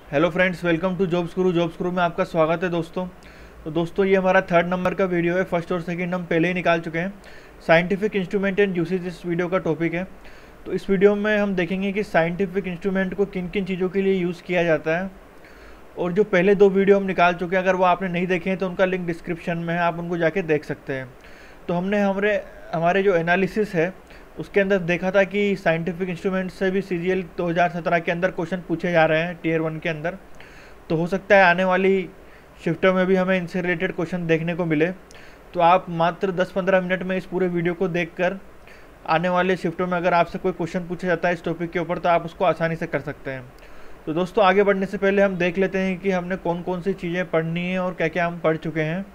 Hello friends, welcome to Jobs Guru में आपका स्वागत है दोस्तों। तो दोस्तों ये हमारा 3rd नंबर का वीडियो है। फर्स्ट और सेकंड हम पहले ही निकाल चुके हैं। साइंटिफिक इंस्ट्रूमेंट एंड यूसेज इस वीडियो का टॉपिक है। तो इस वीडियो में हम देखेंगे कि साइंटिफिक इंस्ट्रूमेंट को किन किन चीज़ों के लिए यूज़ किया जाता है। और जो पहले 2 वीडियो हम निकाल चुके हैं, अगर वो आपने नहीं देखे हैं तो उनका लिंक डिस्क्रिप्शन में है, आप उनको जाके देख सकते हैं। तो हमने हमारे जो एनालिसिस है उसके अंदर देखा था कि साइंटिफिक इंस्ट्रूमेंट से भी CGL 2017 के अंदर क्वेश्चन पूछे जा रहे हैं Tier 1 के अंदर। तो हो सकता है आने वाली शिफ्टों में भी हमें इनसे रिलेटेड क्वेश्चन देखने को मिले। तो आप मात्र 10-15 मिनट में इस पूरे वीडियो को देखकर आने वाले शिफ्टों में अगर आपसे कोई क्वेश्चन पूछा जाता है इस टॉपिक के ऊपर तो आप उसको आसानी से कर सकते हैं। तो दोस्तों आगे बढ़ने से पहले हम देख लेते हैं कि हमने कौन कौन सी चीज़ें पढ़नी है और क्या क्या हम पढ़ चुके हैं।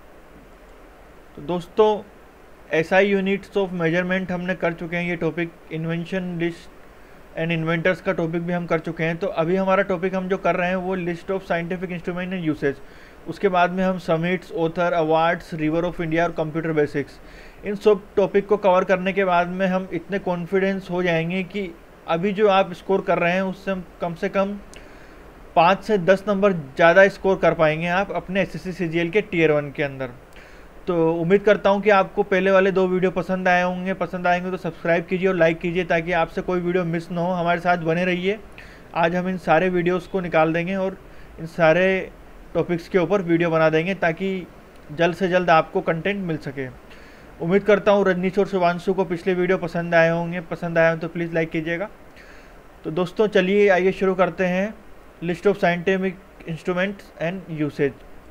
तो दोस्तों SI यूनिट्स ऑफ मेजरमेंट हमने कर चुके हैं। ये topic invention list and inventors का टॉपिक भी हम कर चुके हैं। तो अभी हमारा टॉपिक हम जो कर रहे हैं वो list of scientific instrument and usage. उसके बाद में हम summits, author, awards, river of India और कंप्यूटर बेसिक्स, इन सब टॉपिक को कवर करने के बाद में हम इतने कॉन्फिडेंस हो जाएंगे कि अभी जो आप स्कोर कर रहे हैं उससे हम कम से कम 5 से 10 नंबर ज़्यादा स्कोर कर पाएंगे आप अपने SSC CGL के Tier 1 के अंदर। तो उम्मीद करता हूं कि आपको पहले वाले 2 वीडियो पसंद आएंगे तो सब्सक्राइब कीजिए और लाइक कीजिए ताकि आपसे कोई वीडियो मिस ना हो। हमारे साथ बने रहिए। आज हम इन सारे वीडियोस को निकाल देंगे और इन सारे टॉपिक्स के ऊपर वीडियो बना देंगे ताकि जल्द से जल्द आपको कंटेंट मिल सके। उम्मीद करता हूँ रजनीश और शुभांशु को पिछले वीडियो पसंद आए हो तो प्लीज़ लाइक कीजिएगा। तो दोस्तों चलिए आइए शुरू करते हैं list of scientific instruments and usage.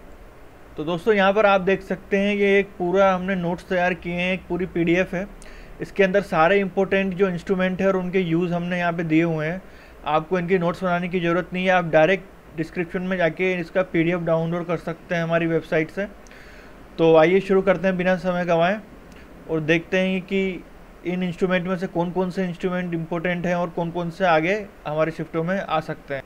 तो दोस्तों यहाँ पर आप देख सकते हैं ये एक पूरा हमने नोट्स तैयार किए हैं, एक पूरी PDF है। इसके अंदर सारे इंपॉर्टेंट जो इंस्ट्रूमेंट है और उनके यूज़ हमने यहाँ पे दिए हुए हैं। आपको इनकी नोट्स बनाने की ज़रूरत नहीं है, आप डायरेक्ट डिस्क्रिप्शन में जाके इसका PDF डाउनलोड कर सकते हैं हमारी वेबसाइट से। तो आइए शुरू करते हैं बिना समय गंवाए और देखते हैं कि इन इंस्ट्रूमेंट में से कौन कौन से इंस्ट्रूमेंट इंपॉर्टेंट हैं और कौन कौन से आगे हमारे शिफ्टों में आ सकते हैं।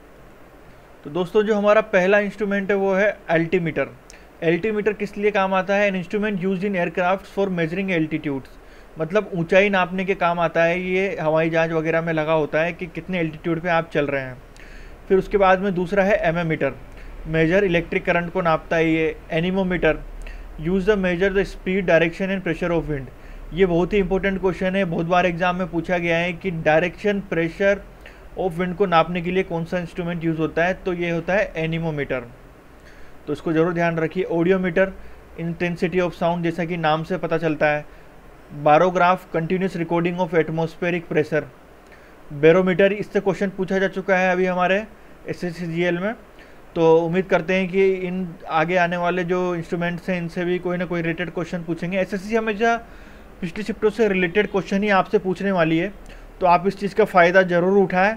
तो दोस्तों जो हमारा पहला इंस्ट्रूमेंट है वो है एल्टीमीटर। एल्टीमीटर किस लिए काम आता है? An instrument used in aircraft for measuring altitudes, मतलब ऊंचाई नापने के काम आता है। ये हवाई जहाज वगैरह में लगा होता है कि कितने एल्टीट्यूड पे आप चल रहे हैं। फिर उसके बाद में दूसरा है एमएमीटर, मेजर इलेक्ट्रिक करंट को नापता है ये। Anemometer, use the measure the speed, direction and pressure of wind. ये बहुत ही इंपॉर्टेंट क्वेश्चन है, बहुत बार एग्जाम में पूछा गया है कि डायरेक्शन, प्रेशर ऑफ विंड को नापने के लिए कौन सा इंस्ट्रूमेंट यूज़ होता है, तो ये होता है एनीमोमीटर। तो इसको ज़रूर ध्यान रखिए। ऑडियोमीटर, इंटेंसिटी ऑफ साउंड, जैसा कि नाम से पता चलता है। Barograph, continuous recording of atmospheric pressure. Barometer, इससे क्वेश्चन पूछा जा चुका है अभी हमारे SSC CGL में। तो उम्मीद करते हैं कि इन आगे आने वाले जो इंस्ट्रूमेंट्स हैं इनसे भी कोई ना कोई रिलेटेड क्वेश्चन पूछेंगे। SSC हमेशा पिछली शिफ्टों से रिलेटेड क्वेश्चन ही आपसे पूछने वाली है, तो आप इस चीज़ का फ़ायदा ज़रूर उठाएँ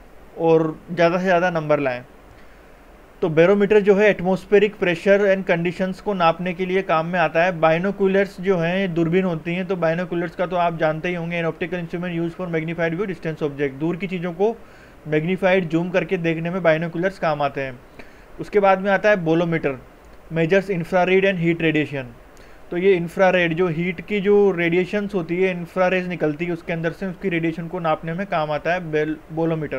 और ज़्यादा से ज़्यादा नंबर लाएँ। तो बैरोमीटर जो है एटमॉस्फेरिक प्रेशर एंड कंडीशंस को नापने के लिए काम में आता है। बाइनोकुलर्स जो हैं दूरबीन होती हैं, तो बाइनोकुलर्स का तो आप जानते ही होंगे, an optical instrument use for magnified view distance object. दूर की चीज़ों को मैग्नीफाइड जूम करके देखने में बाइनोकुलर्स काम आते हैं। उसके बाद में आता है bolometer, measures infrared and heat radiation. तो ये इंफ्रारेड जो हीट की जो रेडिएशंस होती है, इंफ्रारेज निकलती है उसके अंदर से, उसकी रेडिएशन को नापने में काम आता है bolometer.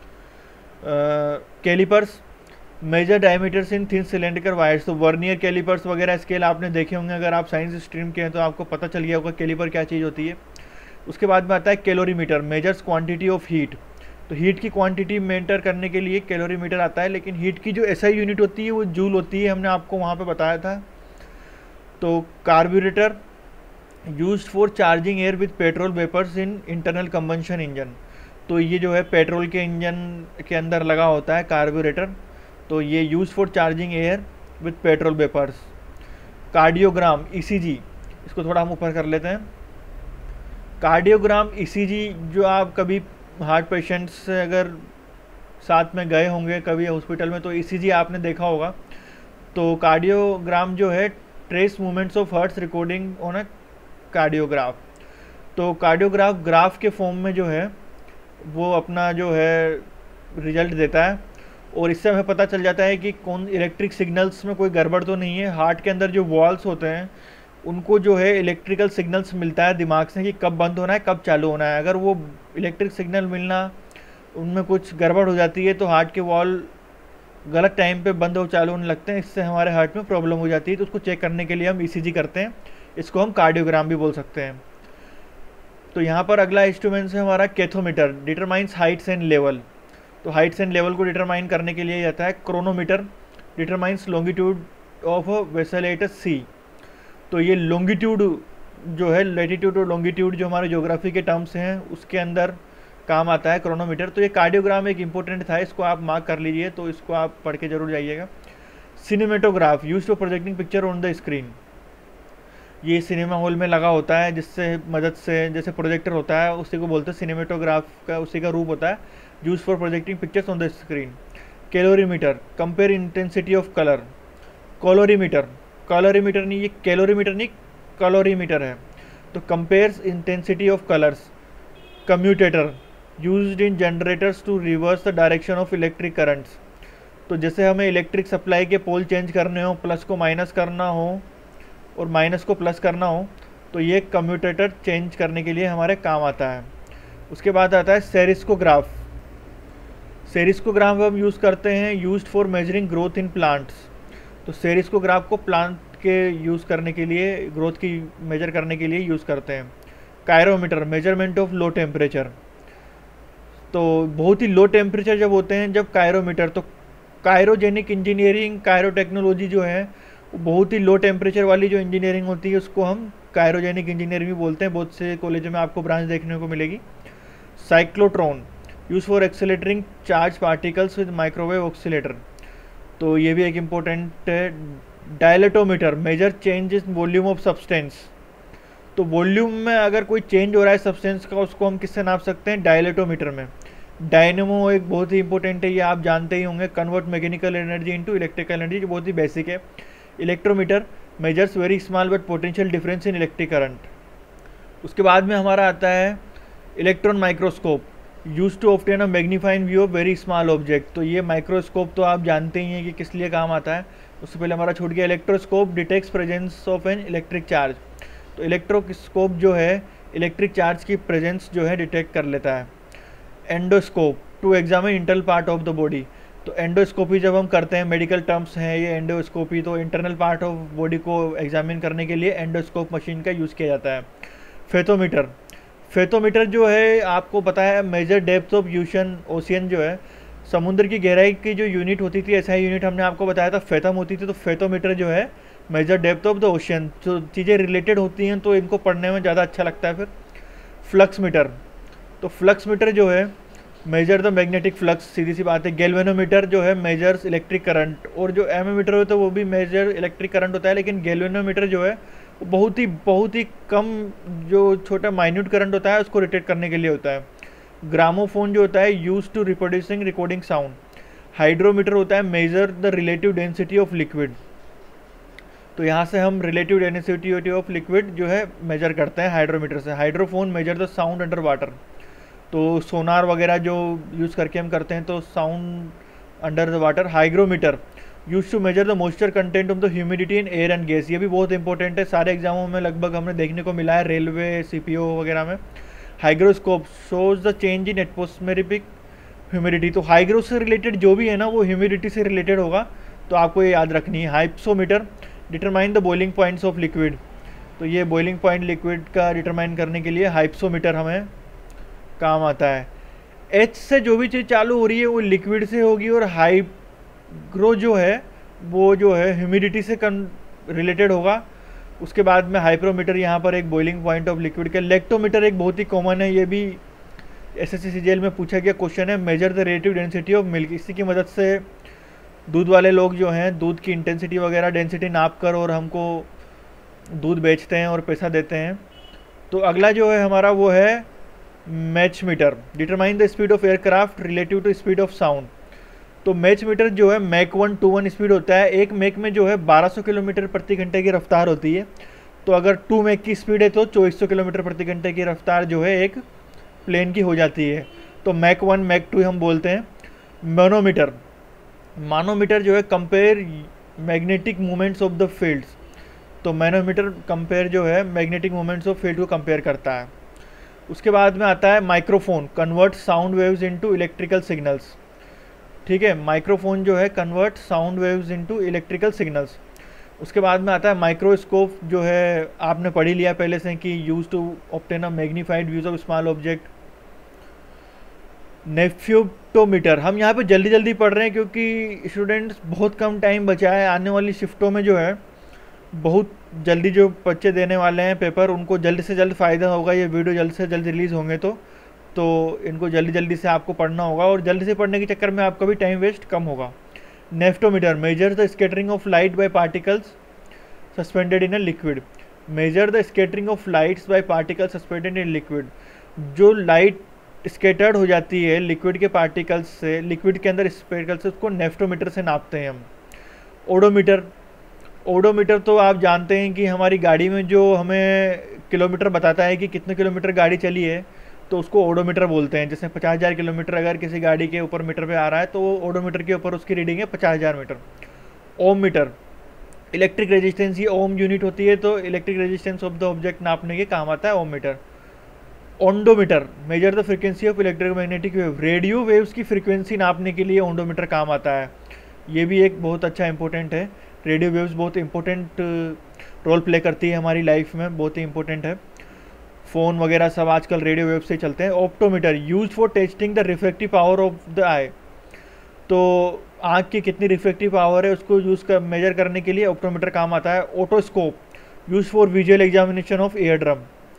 Calipers, measure diameters in thin cylindrical wires. तो वर्नियर कैलिपर्स वगैरह स्केल आपने देखे होंगे, अगर आप साइंस स्ट्रीम के हैं तो आपको पता चल गया होगा कैलिपर क्या चीज़ होती है। उसके बाद में आता है calorimeter, measures quantity of heat. तो हीट की क्वांटिटी मेंटेन करने के लिए कैलोरीमीटर आता है, लेकिन हीट की जो SI यूनिट होती है वो जूल होती है, हमने आपको वहाँ पर बताया था। तो carburettor, used for charging air with petrol vapours in internal combustion engine. तो ये जो है पेट्रोल के इंजन के अंदर लगा होता है कार्बोरेटर, तो ये use for charging air with petrol vapours. Cardiogram, ECG, इसको थोड़ा हम ऊपर कर लेते हैं। कार्डियोग्राम, ECG, जो आप कभी हार्ट पेशेंट्स से अगर साथ में गए होंगे कभी हॉस्पिटल में तो ECG आपने देखा होगा। तो कार्डियोग्राम जो है trace movements of hearts recording on a cardiograph. तो कार्डियोग्राफ ग्राफ के फॉर्म में जो है वो अपना जो है रिजल्ट देता है और इससे हमें पता चल जाता है कि कौन इलेक्ट्रिक सिग्नल्स में कोई गड़बड़ तो नहीं है। हार्ट के अंदर जो वॉल्स होते हैं उनको जो है इलेक्ट्रिकल सिग्नल्स मिलता है दिमाग से कि कब बंद होना है, कब चालू होना है। अगर वो इलेक्ट्रिक सिग्नल मिलना उनमें कुछ गड़बड़ हो जाती है तो हार्ट के वॉल गलत टाइम पे बंद और चालू होने लगते हैं, इससे हमारे हार्ट में प्रॉब्लम हो जाती है। तो उसको चेक करने के लिए हम ईसीजी करते हैं, इसको हम कार्डियोग्राम भी बोल सकते हैं। तो यहाँ पर अगला इंस्ट्रूमेंट है हमारा cathetometer, determines heights and level. तो हाइट्स एंड लेवल को डिटरमाइन करने के लिए आता है chronometer, determines longitude of vessel at sea. तो ये लॉन्गिट्यूड जो है, लैटिट्यूड और लॉन्गिट्यूड जो हमारे ज्योग्राफी के टर्म्स हैं उसके अंदर काम आता है क्रोनोमीटर। तो ये कार्डियोग्राम एक इंपॉर्टेंट था, इसको आप मार्क कर लीजिए, तो इसको आप पढ़ के जरूर जाइएगा। Cinematograph use for projecting picture on the screen. ये सिनेमा हॉल में लगा होता है, जिससे मदद से जैसे प्रोजेक्टर होता है उसी को बोलते हैं सिनेमेटोग्राफ का, उसी का रूप होता है, use for projecting pictures on the screen. Colorimeter, compare intensity of colour. Colorimeter, calorimeter नहीं, ये कैलोरीमीटर नहीं, कैलोरीमीटर है। तो compares intensity of colours. Commutator, used in generators to reverse the direction of electric currents. तो जैसे हमें electric supply के पोल change करने हो, प्लस को माइनस करना हो और माइनस को प्लस करना हो, तो ये कम्यूटेटर चेंज करने के लिए हमारे काम आता है। उसके बाद आता है सेरिस्कोग्राफ। सेरिस्कोग्राफ हम यूज़ करते हैं, used for measuring growth in plants. तो सेरिस्कोग्राफ को प्लांट के यूज़ करने के लिए, ग्रोथ की मेजर करने के लिए यूज़ करते हैं। Cryometer, measurement of low temperature. तो बहुत ही लो टेम्परेचर जब होते हैं, जब कायरोमीटर, तो कायरोजेनिक इंजीनियरिंग, कायरो टेक्नोलॉजी जो है बहुत ही लो टेम्परेचर वाली जो इंजीनियरिंग होती है उसको हम कायरोजेनिक इंजीनियरिंग भी बोलते हैं। बहुत से कॉलेजों में आपको ब्रांच देखने को मिलेगी। Cyclotron, use for accelerating charge particles with microwave oscillator. तो ये भी एक इम्पोर्टेंट है। Dilatometer, measure change in volume of substance. तो वॉल्यूम में अगर कोई चेंज हो रहा है सब्सटेंस का, उसको हम किससे नाप सकते हैं? डायलेटोमीटर में। डायनेमो एक बहुत ही इंपॉर्टेंट है, ये आप जानते ही होंगे, convert mechanical energy into electrical energy, जो बहुत ही बेसिक है। Electrometer measures very small but potential difference in electric current. उसके बाद में हमारा आता है electron microscope, use to obtain a magnifying view of very small object. तो ये माइक्रोस्कोप तो आप जानते ही हैं कि किस लिए काम आता है। उससे पहले हमारा छूट गया electroscope, detects presence of an electric charge. तो इलेक्ट्रोस्कोप जो है इलेक्ट्रिक चार्ज की प्रेजेंस जो है डिटेक्ट कर लेता है। Endoscope, to examine internal part of the body. तो एंडोस्कोपी जब हम करते हैं, मेडिकल टर्म्स हैं ये एंडोस्कोपी, तो इंटरनल पार्ट ऑफ बॉडी को एग्जामिन करने के लिए एंडोस्कोप मशीन का यूज़ किया जाता है। फेथोमीटर, फेथोमीटर जो है आपको पता है मेजर डेप्थ ऑफ ओशियन जो है समुद्र की गहराई की जो यूनिट होती थी, ऐसा यूनिट हमने आपको बताया था फेथम होती थी। तो फेथोमीटर जो है measure depth of the ocean, जो चीज़ें रिलेटेड होती हैं तो इनको पढ़ने में ज़्यादा अच्छा लगता है। फिर फ्लक्स मीटर, तो फ्लक्स मीटर जो है मेजर द मैग्नेटिक फ्लक्स, सीधी सी बात है। गैल्वेनोमीटर जो है मेजर्स इलेक्ट्रिक करंट, और जो एमोमीटर होता है वो भी मेजर इलेक्ट्रिक करंट होता है, लेकिन गैल्वेनोमीटर जो है वो बहुत ही कम जो छोटा माइन्यूट करंट होता है उसको डिटेक्ट करने के लिए होता है। ग्रामोफोन जो होता है use to reproducing recording sound. Hydrometer होता है measure the relative density of liquid. तो यहाँ से हम रिलेटिव डेंसिटी ऑफ लिक्विड जो है मेजर करते हैं हाइड्रोमीटर से। Hydrophone measure the sound under water. तो सोनार वगैरह जो यूज़ करके हम करते हैं तो sound under the water. Hygrometer use to measure the moisture content of the humidity in air and gas. ये भी बहुत इंपॉर्टेंट है, सारे एग्जामों में लगभग हमने देखने को मिला है, रेलवे, सीपीओ वगैरह में। Hygroscope shows the change in atmospheric humidity. तो हाइग्रो से रिलेटेड जो भी है ना वो ह्यूमिडिटी से रिलेटेड होगा, तो आपको ये याद रखनी है। Hypsometer determine the boiling points of liquid. तो ये बॉइलिंग पॉइंट लिक्विड का डिटरमाइन करने के लिए हाइप्सोमीटर हमें काम आता है। एच से जो भी चीज़ चालू हो रही है वो लिक्विड से होगी, और हाइग्रो जो है वो जो है ह्यूमिडिटी से रिलेटेड होगा। उसके बाद में हाइप्रोमीटर यहाँ पर एक बॉइलिंग पॉइंट ऑफ लिक्विड का। लेक्टोमीटर एक बहुत ही कॉमन है, ये भी एसएससी सीजीएल में पूछा गया क्वेश्चन है। Measure the relative density of milk. इसी की मदद से दूध वाले लोग जो हैं दूध की इंटेंसिटी वगैरह डेंसिटी नाप कर और हमको दूध बेचते हैं और पैसा देते हैं। तो अगला जो है हमारा वो है Mach meter, determine the speed of aircraft relative to speed of sound. तो मैच मीटर जो है मैक 1 to 1 स्पीड होता है। एक मैक में जो है 1200 किलोमीटर प्रति घंटे की रफ्तार होती है। तो अगर 2 मैक की स्पीड है तो 2400 किलोमीटर प्रति घंटे की रफ्तार जो है एक प्लेन की हो जाती है। तो मैक 1 मैक 2 हम बोलते हैं। मैनोमीटर, मानोमीटर जो है compare magnetic movements of the fields. तो मैनोमीटर कंपेयर जो है मैग्नेटिक मूवमेंट्स ऑफ फील्ड को कंपेयर करता है। उसके बाद में आता है microphone, convert sound waves into electrical signals. ठीक है। माइक्रोफोन जो है convert sound waves into electrical signals. उसके बाद में आता है माइक्रोस्कोप, जो है आपने पढ़ ही लिया पहले से कि use to obtain a magnified views of small object. Nephelometer, हम यहाँ पे जल्दी जल्दी पढ़ रहे हैं क्योंकि स्टूडेंट्स बहुत कम टाइम बचा है, आने वाली शिफ्टों में जो है बहुत जल्दी जो बच्चे देने वाले हैं पेपर, उनको जल्द से जल्द फ़ायदा होगा, ये वीडियो जल्द से जल्द रिलीज़ होंगे तो इनको जल्दी जल्दी से आपको पढ़ना होगा और जल्दी से पढ़ने के चक्कर में आपका भी टाइम वेस्ट कम होगा। Nephelometer measure the scattering of light by particles suspended in a liquid. Measure the scattering of lights by particles suspended in liquid. जो लाइट स्कैटर्ड हो जाती है लिक्विड के पार्टिकल्स से, लिक्विड के अंदर स्पेरिकल से, उसको नेफ्टोमीटर से नापते हैं हम। ओडोमीटर, ओडोमीटर तो आप जानते हैं कि हमारी गाड़ी में जो हमें किलोमीटर बताता है कि कितने किलोमीटर गाड़ी चली है, तो उसको ओडोमीटर बोलते हैं। जैसे 50,000 किलोमीटर अगर किसी गाड़ी के ऊपर मीटर पे आ रहा है तो वो ओडोमीटर के ऊपर उसकी रीडिंग है 50,000 metre. Ohm meter, electric resistance, ये ओम यूनिट होती है तो electric resistance of the object नापने के काम आता है ohm meter. Ondometer, measure the frequency of electromagnetic wave. Radio waves की फ्रीक्वेंसी नापने के लिए ओंडोमीटर काम आता है। ये भी एक बहुत अच्छा इंपॉर्टेंट है। रेडियो वेव्स बहुत इंपॉर्टेंट रोल प्ले करती है हमारी लाइफ में, बहुत ही इंपॉर्टेंट है। फ़ोन वगैरह सब आजकल रेडियो वेव से चलते हैं। Optometer, use for testing the reflective power of the eye. तो आँख की कितनी रिफ्लेक्टिव पावर है उसको यूज़ कर मेजर करने के लिए ऑप्टोमीटर काम आता है। Otoscope, use for visual examination of ear drum.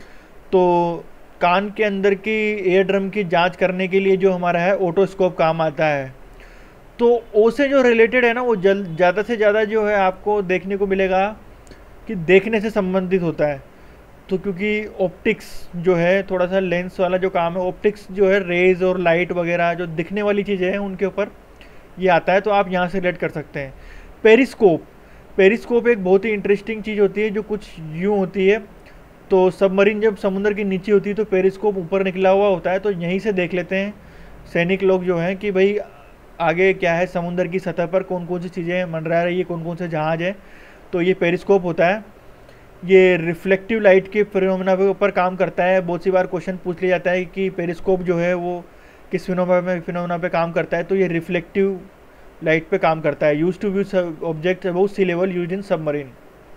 तो कान के अंदर की एयर ड्रम की जांच करने के लिए जो हमारा है ओटोस्कोप काम आता है। तो ओ से जो रिलेटेड है ना, वो ज़्यादा से ज़्यादा जो है आपको देखने को मिलेगा कि देखने से संबंधित होता है। तो क्योंकि ऑप्टिक्स जो है थोड़ा सा लेंस वाला जो काम है, ऑप्टिक्स जो है रेज और लाइट वगैरह जो दिखने वाली चीज़ें हैं उनके ऊपर ये आता है, तो आप यहाँ से रिलेट कर सकते हैं। पेरिस्कोप, पेरिस्कोप एक बहुत ही इंटरेस्टिंग चीज़ होती है जो कुछ यूँ होती है। तो सबमरीन जब समुद्र के नीचे होती है तो पेरिस्कोप ऊपर निकला हुआ होता है, तो यहीं से देख लेते हैं सैनिक लोग जो हैं कि भाई आगे क्या है, समुद्र की सतह पर कौन कौन सी चीज़ें मंडरा रही है, कौन कौन से जहाज हैं। तो ये पेरिस्कोप होता है। ये रिफ्लेक्टिव लाइट के फिनोमेना के ऊपर काम करता है। बहुत सी बार क्वेश्चन पूछ लिया जाता है कि पेरिस्कोप जो है वो किस फिनोमेना पे काम करता है, तो ये रिफ्लेक्टिव लाइट पे काम करता है। Use to view object above sea level use in submarine.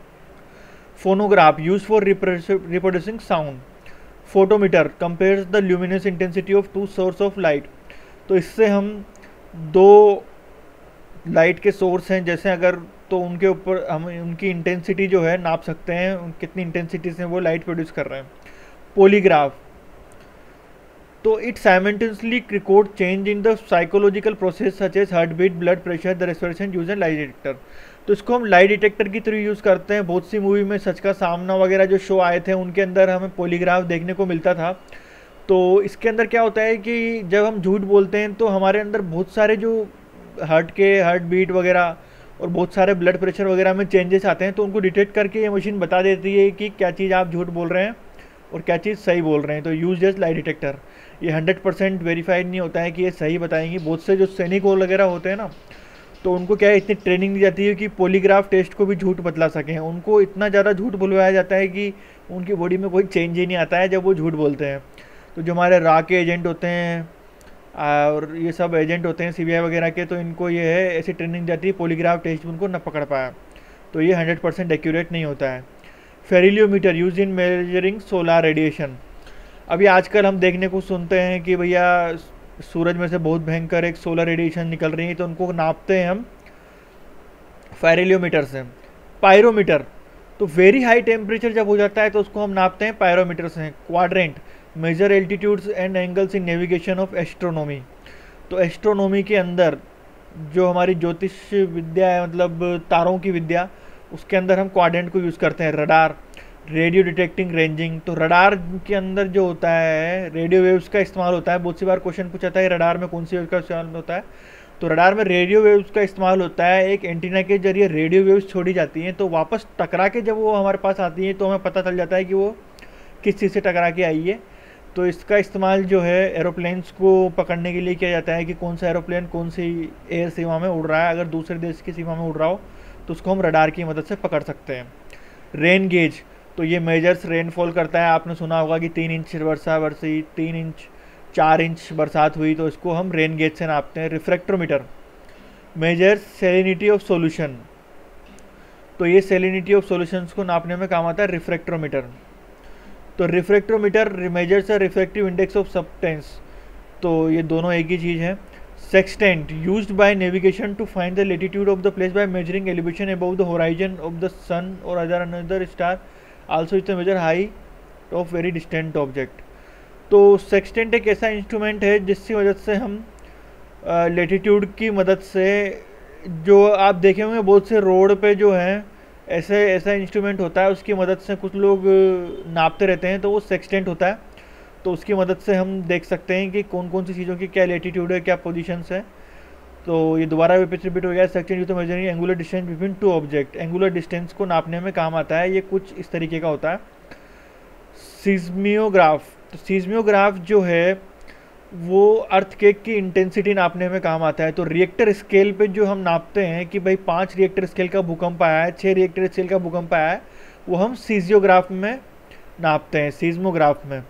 Phonograph, use for reproducing sound. Photometer, compares the luminous intensity of two source of light. तो इससे हम दो लाइट के सोर्स हैं जैसे अगर, तो उनके ऊपर हम उनकी इंटेंसिटी जो है नाप सकते हैं, कितनी इंटेंसिटी से वो लाइट प्रोड्यूस कर रहे हैं। पॉलीग्राफ, तो it simultaneously record change in the psychological process such as heart beat, blood pressure, the respiration use an lie detector. तो इसको हम लाइट डिटेक्टर की तरह यूज़ करते हैं। बहुत सी मूवी में सच का सामना वगैरह जो शो आए थे उनके अंदर हमें पॉलीग्राफ देखने को मिलता था। तो इसके अंदर क्या होता है कि जब हम झूठ बोलते हैं तो हमारे अंदर बहुत सारे जो हार्ट बीट वगैरह और बहुत सारे ब्लड प्रेशर वगैरह में चेंजेस आते हैं, तो उनको डिटेक्ट करके ये मशीन बता देती है कि क्या चीज़ आप झूठ बोल रहे हैं और क्या चीज़ सही बोल रहे हैं। तो यूज जस्ट लाइट डिटेक्टर। ये 100% वेरीफाइड नहीं होता है कि ये सही बताएंगी। बहुत से जो सैनिक वगैरह होते हैं ना, तो उनको क्या है, इतनी ट्रेनिंग दी जाती है कि पॉलीग्राफ टेस्ट को भी झूठ बतला सकें। उनको इतना ज़्यादा झूठ बुलवाया जाता है कि उनकी बॉडी में कोई चेंज ही नहीं आता है जब वो झूठ बोलते हैं। तो जो हमारे रा के एजेंट होते हैं और ये सब एजेंट होते हैं CBI वगैरह के, तो इनको ये है ऐसी ट्रेनिंग जाती है पॉलीग्राफ टेस्ट उनको न पकड़ पाया, तो ये 100% एक्यूरेट नहीं होता है। Pyrheliometer, use in measuring solar radiation. अभी आजकल हम देखने को सुनते हैं कि भैया सूरज में से बहुत भयंकर एक सोलर रेडिएशन निकल रही है, तो उनको नापते हैं हम फेरिलियोमीटर से। पायरोमीटर, तो वेरी हाई टेम्परेचर जब हो जाता है तो उसको हम नापते हैं पायरोमीटर से। Quadrant, measure altitudes and angles in navigation of astronomy. तो एस्ट्रोनॉमी के अंदर जो हमारी ज्योतिष विद्या है, मतलब तारों की विद्या, उसके अंदर हम क्वाड्रेंट को यूज़ करते हैं। रडार, रेडियो डिटेक्टिंग रेंजिंग, तो रडार के अंदर जो होता है रेडियो वेव्स का इस्तेमाल होता है। बहुत सी बार क्वेश्चन पूछा था है रडार में कौन सी वेव्स का इस्तेमाल होता है, तो रडार में रेडियो वेव्स का इस्तेमाल होता है। एक एंटीना के जरिए रेडियो वेव्स छोड़ी जाती हैं, तो वापस टकरा के जब वो हमारे पास आती हैं तो हमें पता चल जाता है कि वो किस चीज़ से टकरा के आई है। तो इसका इस्तेमाल जो है एरोप्लेन्स को पकड़ने के लिए किया जाता है कि कौन सा एरोप्लेन कौन सी एयर सीमा में उड़ रहा है। अगर दूसरे देश की सीमा में उड़ रहा हो तो उसको हम रडार की मदद से पकड़ सकते हैं। रेन गेज, तो ये मेजर्स रेनफॉल करता है। आपने सुना होगा कि 3 इंच वर्षा बरसी, 3 इंच 4 इंच बरसात हुई, तो इसको हम रेन गेज से नापते हैं। Refractometer, measures salinity of solution. तो ये सेलिनिटी ऑफ सॉल्यूशंस को नापने में काम आता है रिफ्रैक्टोमीटर। तो रिफ्रैक्टोमीटर मेजर्स है रिफ्रैक्टिव इंडेक्स ऑफ सब्सटेंस। तो ये दोनों एक ही चीज़ है। Sextant used by navigation to find the latitude of the place by measuring elevation above the horizon of the sun or another star also is the measure height of very distant object. तो sextant एक ऐसा instrument है जिसकी मदद से हम latitude की मदद से, जो आप देखे होंगे बहुत से रोड पे जो है ऐसा इंस्ट्रूमेंट होता है, उसकी मदद से कुछ लोग नापते रहते हैं, तो वो सेक्सटेंट होता है। तो उसकी मदद से हम देख सकते हैं कि कौन कौन सी चीज़ों की क्या लेटीट्यूड है, क्या पोजीशंस है। तो ये दोबारा रिपीट हो गया। Sextant use to measuring angular distance between two object. Angular distance को नापने में काम आता है। ये कुछ इस तरीके का होता है। सीज़मियोग्राफ। तो सीज़मियोग्राफ जो है वो अर्थक्वेक की इंटेंसिटी नापने में काम आता है। तो रिएक्टर स्केल पे जो हम नापते हैं कि भाई 5 रिएक्टर स्केल का भूकंप आया है, 6 रिएक्टर स्केल का भूकंप आया है, वो हम सीज़ियोग्राफ में नापते हैं, सीज़मोग्राफ में।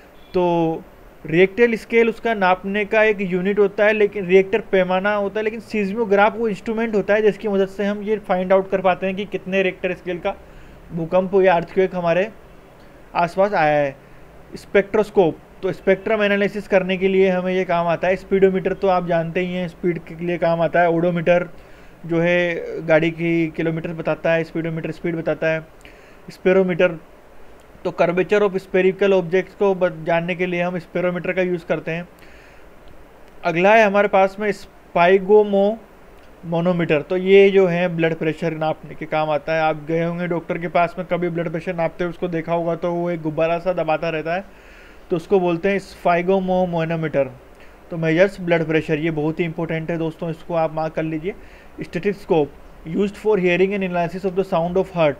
तो रिएक्टर स्केल उसका नापने का एक यूनिट होता है, लेकिन रिएक्टर पैमाना होता है, लेकिन सीज़मोग्राफ वो इंस्ट्रूमेंट होता है जिसकी मदद से हम ये फाइंड आउट कर पाते हैं कि कितने रिएक्टर स्केल का भूकंप या अर्थक्वेक हमारे आसपास आया है। स्पेक्ट्रोस्कोप। तो स्पेक्ट्रम एनालिसिस करने के लिए हमें ये काम आता है। स्पीडोमीटर तो आप जानते ही हैं, स्पीड के लिए काम आता है। ओडोमीटर जो है गाड़ी की किलोमीटर बताता है, स्पीडोमीटर स्पीड बताता है। स्पेरोमीटर तो कर्वेचर ऑफ स्पेरिकल ऑब्जेक्ट्स को जानने के लिए हम स्पेरोमीटर का यूज़ करते हैं। अगला है हमारे पास में स्पाइगोमोनोमीटर। तो ये जो है ब्लड प्रेशर नापने के काम आता है। आप गए होंगे डॉक्टर के पास में, कभी ब्लड प्रेशर नापते हुए उसको देखा होगा, तो वो एक गुब्बारा सा दबाता रहता है, तो उसको बोलते हैं स्पाइगोमोनोमीटर। तो मेजर्स ब्लड प्रेशर, ये बहुत ही इंपॉर्टेंट है दोस्तों, इसको आप मार्क कर लीजिए। Stethoscope used for hearing and analysis of the sound of heart.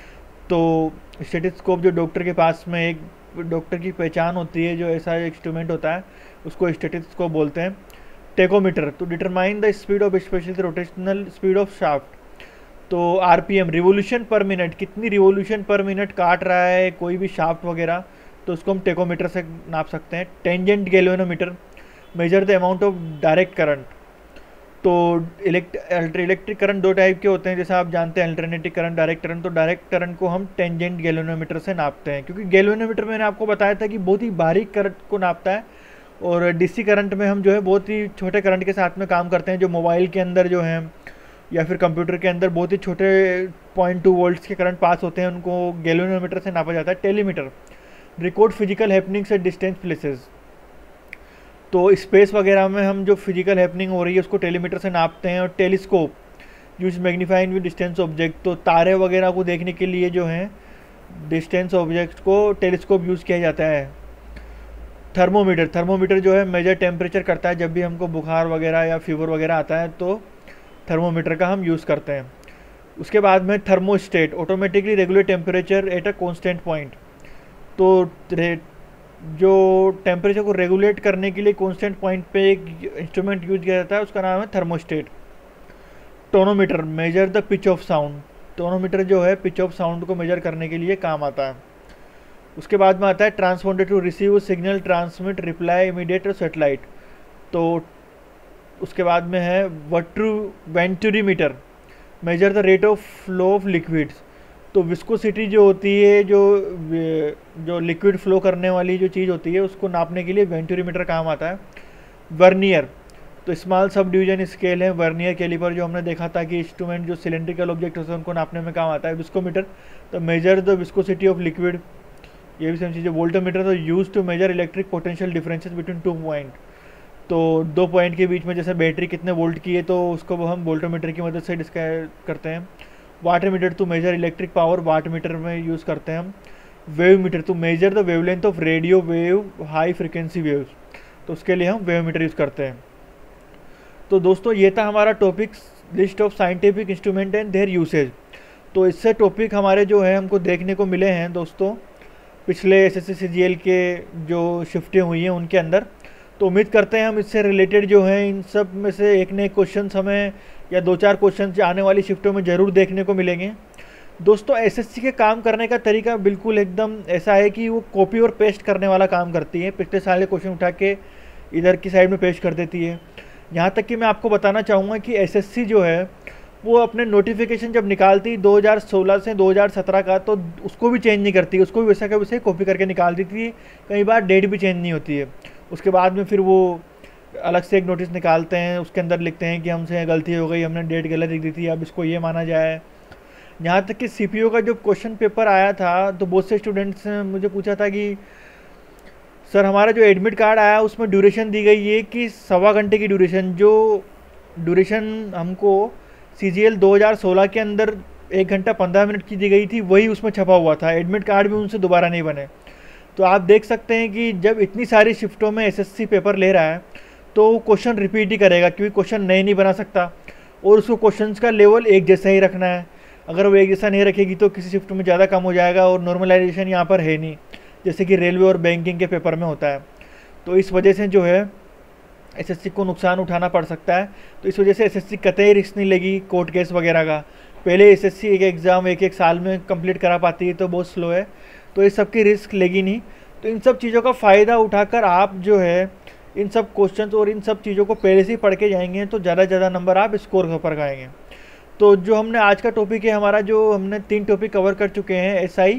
तो स्टेथोस्कोप जो डॉक्टर के पास में एक डॉक्टर की पहचान होती है, जो ऐसा इंस्ट्रूमेंट होता है, उसको स्टेथोस्कोप बोलते हैं। Tachometer to determine the speed of specially rotational speed of shaft. तो आरपीएम रिवोल्यूशन पर मिनट, कितनी रिवोल्यूशन पर मिनट काट रहा है कोई भी शाफ्ट वगैरह, तो उसको हम टेकोमीटर से नाप सकते हैं। Tangent galvanometer measure the amount of direct current. तो इलेक्ट्रिक करंट दो टाइप के होते हैं, जैसा आप जानते हैं, अल्टरनेटिव करंट, डायरेक्ट करंट। तो डायरेक्ट करंट को हम टेंजेंट गैल्वेनोमीटर से नापते हैं, क्योंकि गैल्वेनोमीटर मैंने आपको बताया था कि बहुत ही बारीक करंट को नापता है, और डीसी करंट में हम जो है बहुत ही छोटे करंट के साथ में काम करते हैं। जो मोबाइल के अंदर जो है या फिर कंप्यूटर के अंदर बहुत ही छोटे 0.2 वोल्ट्स के करंट पास होते हैं, उनको गैल्वेनोमीटर से नापा जाता है। Telemeter record physical happenings at distance places. तो स्पेस वगैरह में हम जो फिजिकल हैपनिंग हो रही है उसको टेलीमीटर से नापते हैं। और telescope use magnifying with distance object. तो तारे वगैरह को देखने के लिए जो है डिस्टेंस ऑब्जेक्ट को टेलीस्कोप यूज़ किया जाता है। थर्मोमीटर जो है मेजर टेम्परेचर करता है। जब भी हमको बुखार वगैरह या फीवर वगैरह आता है तो थर्मोमीटर का हम यूज़ करते हैं। उसके बाद में thermostat automatically regulate temperature at a constant point. तो जो टेम्परेचर को रेगुलेट करने के लिए कॉन्स्टेंट पॉइंट पे एक इंस्ट्रूमेंट यूज किया जाता है, उसका नाम है thermostat. Tonometer measure the pitch of sound. Tonometer जो है पिच ऑफ साउंड को मेजर करने के लिए काम आता है। उसके बाद में आता है transponder to receive signal, transmit, reply, immediate or satellite. तो उसके बाद में है venturimeter measure the rate of flow of liquids. तो विस्कोसिटी जो होती है, जो लिक्विड फ्लो करने वाली जो चीज़ होती है, उसको नापने के लिए वेंटूरीमीटर काम आता है। वर्नियर तो स्मॉल सब डिवीजन स्केल है। वर्नियर कैलिपर जो हमने देखा था कि इंस्ट्रूमेंट जो सिलेंड्रिकल ऑब्जेक्ट होते हैं उनको नापने में काम आता है। विस्कोमीटर तो measure the viscosity of liquid, ये भी सेम चीज़ है। वोल्टोमीटर तो use to measure electric potential differences between 2 point. तो 2 पॉइंट के बीच में जैसे बैटरी कितने वोल्ट की है तो उसको हम वोल्टोमीटर की मदद से डिस्क्राइब करते हैं। Watt meter to measure electric power, watt meter में यूज़ करते हैं हम। Wave meter to measure the wavelength of radio wave high frequency waves, तो उसके लिए हम वेव मीटर यूज़ करते हैं। तो दोस्तों ये था हमारा topic, list of scientific instrument and their usage. तो इससे टॉपिक हमारे जो है हमको देखने को मिले हैं दोस्तों पिछले SSC CGL के जो शिफ्टें हुई हैं उनके अंदर। तो उम्मीद करते हैं हम इससे रिलेटेड जो है इन सब में से एक न एक क्वेश्चन हमें या 2-4 क्वेश्चन आने वाली शिफ्टों में ज़रूर देखने को मिलेंगे। दोस्तों SSC के काम करने का तरीका बिल्कुल एकदम ऐसा है कि वो कॉपी और पेस्ट करने वाला काम करती है। पिछले साल के क्वेश्चन उठा के इधर की साइड में पेस्ट कर देती है। यहाँ तक कि मैं आपको बताना चाहूँगा कि एसएससी जो है वो अपने नोटिफिकेशन जब निकालती 2016 से 2017 का, तो उसको भी चेंज नहीं करती, उसको भी वैसा का वैसे कॉपी करके निकाल देती है। कई बार डेट भी चेंज नहीं होती है। उसके बाद में फिर वो अलग से एक नोटिस निकालते हैं, उसके अंदर लिखते हैं कि हमसे गलती हो गई, हमने डेट गलत लिख दी थी, अब इसको ये माना जाए। यहाँ तक कि सीपीओ का जो क्वेश्चन पेपर आया था तो बहुत से स्टूडेंट्स ने मुझे पूछा था कि सर हमारा जो एडमिट कार्ड आया उसमें ड्यूरेशन दी गई है कि 1.25 घंटे की ड्यूरेशन, जो ड्यूरेशन हमको CGL 2016 के अंदर 1 घंटा 15 मिनट की दी गई थी, वही उसमें छपा हुआ था। एडमिट कार्ड भी उनसे दोबारा नहीं बने। तो आप देख सकते हैं कि जब इतनी सारी शिफ्टों में एसएससी पेपर ले रहा है तो वो क्वेश्चन रिपीट ही करेगा, क्योंकि क्वेश्चन नए नहीं बना सकता और उसको क्वेश्चंस का लेवल एक जैसा ही रखना है। अगर वो एक जैसा नहीं रखेगी तो किसी शिफ्ट में ज़्यादा कम हो जाएगा, और नॉर्मलाइजेशन यहाँ पर है नहीं, जैसे कि रेलवे और बैंकिंग के पेपर में होता है। तो इस वजह से जो है एसएससी को नुकसान उठाना पड़ सकता है। तो इस वजह से एसएससी कतई रिस्क नहीं लेगी कोर्ट केस वगैरह का। पहले एसएससी एक एग्ज़ाम एक साल में कंप्लीट करा पाती है, तो बहुत स्लो है, तो इस सब की रिस्क लेगी नहीं। तो इन सब चीज़ों का फ़ायदा उठाकर आप जो है इन सब क्वेश्चन और इन सब चीज़ों को पहले से ही पढ़ के जाएंगे तो ज़्यादा से ज़्यादा नंबर आप स्कोर कर पाएंगे। तो जो हमने आज का टॉपिक है हमारा, जो हमने 3 टॉपिक कवर कर चुके हैं, SI,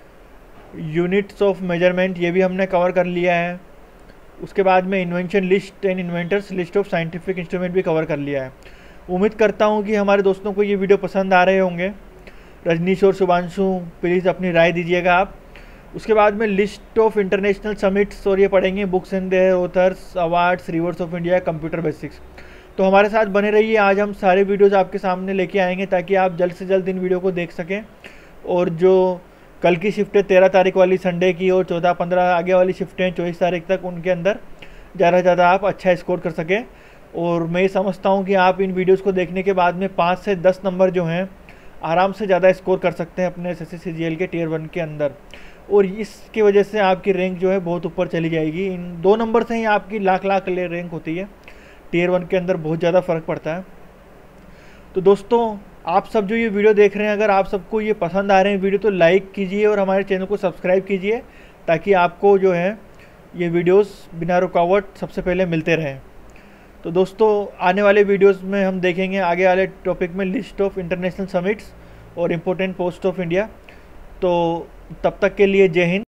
यूनिट्स ऑफ मेजरमेंट, ये भी हमने कवर कर लिया है। उसके बाद में invention list and inventors list of scientific instrument भी कवर कर लिया है। उम्मीद करता हूँ कि हमारे दोस्तों को ये वीडियो पसंद आ रहे होंगे। रजनीश और शुभांशु प्लीज़ अपनी राय दीजिएगा आप। उसके बाद में लिस्ट ऑफ इंटरनेशनल समिट्स और ये पढ़ेंगे, books and their authors, awards, rivers of India, computer basics. तो हमारे साथ बने रहिए, आज हम सारे वीडियोज़ आपके सामने लेके आएंगे ताकि आप जल्द से जल्द इन वीडियो को देख सकें। और जो कल की शिफ्ट है 13 तारीख वाली संडे की, और 14-15 आगे वाली शिफ्टें 24 तारीख तक, उनके अंदर ज़्यादा से ज़्यादा आप अच्छा स्कोर कर सकें। और मैं ये समझता हूँ कि आप इन वीडियोज़ को देखने के बाद में 5 से 10 नंबर जो हैं आराम से ज़्यादा स्कोर कर सकते हैं अपने SSC CGL के Tier 1 के अंदर, और इसकी वजह से आपकी रैंक जो है बहुत ऊपर चली जाएगी। इन 2 नंबर से ही आपकी लाख रैंक होती है। Tier 1 के अंदर बहुत ज़्यादा फ़र्क पड़ता है। तो दोस्तों, आप सब जो ये वीडियो देख रहे हैं, अगर आप सबको ये पसंद आ रहे हैं वीडियो, तो लाइक कीजिए और हमारे चैनल को सब्सक्राइब कीजिए, ताकि आपको जो है ये वीडियोस बिना रुकावट सबसे पहले मिलते रहें। तो दोस्तों, आने वाले वीडियोस में हम देखेंगे आगे वाले टॉपिक में लिस्ट ऑफ इंटरनेशनल समिट्स और इम्पोर्टेंट पोस्ट ऑफ इंडिया। तो तब तक के लिए जय हिंद।